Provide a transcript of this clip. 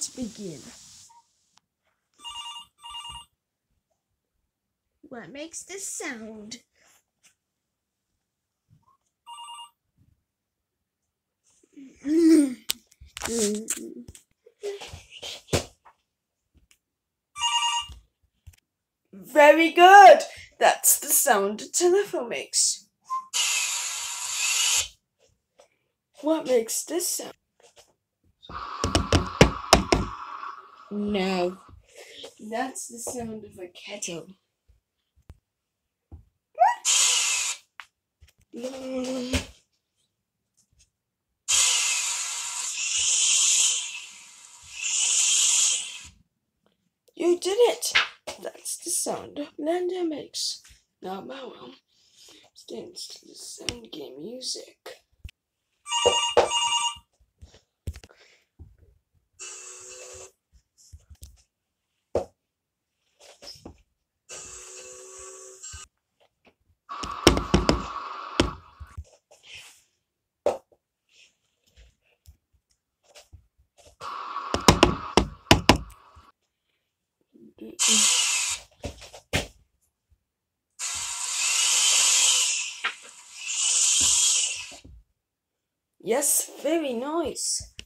To begin. What makes this sound? Very good! That's the sound a telephone makes. What makes this sound? No, that's the sound of a kettle. You did it! That's the sound a blender makes. Now Bow Wow stands to the sound game music. Yes, very nice.